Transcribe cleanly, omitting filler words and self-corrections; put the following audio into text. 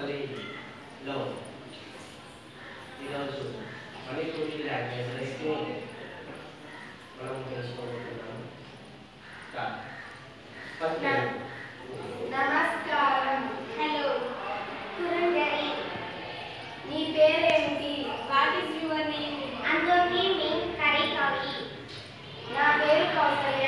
మదనపల్లిలో ఈరోజు మణిపూరి లాంగ్వేజ్ని మనం తెలుసుకోబోతున్నాము. నమస్కారం. హలో కురంగరి. నీ పేరేమిటి? What is your name? Anthony means Karikavi. నా పేరు కౌసల్య.